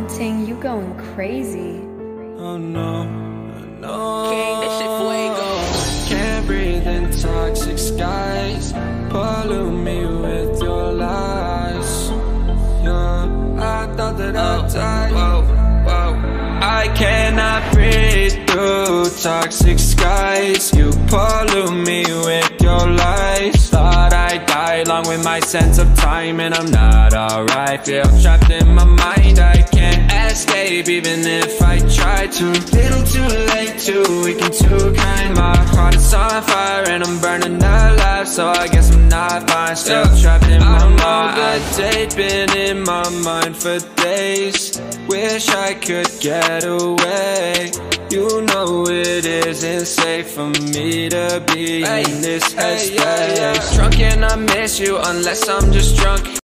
Ting, you going crazy. Oh no, no. King, this shit fuego. Can't breathe in toxic skies. Pollute me with your lies. Yeah, I thought that I'd die. I cannot breathe through toxic skies. You pollute me with your lies. Thought I'd die along with my sense of time, and I'm not alright. Feel trapped in my mind, I can't escape even if I try to. Little too late, too weak and too kind. My heart is on fire and I'm burning alive, so I guess I'm not fine. Still trapped in my mind. I know the date been in my mind for days. Wish I could get away. You know it isn't safe for me to be in this headspace. Drunk and I miss you unless I'm just drunk.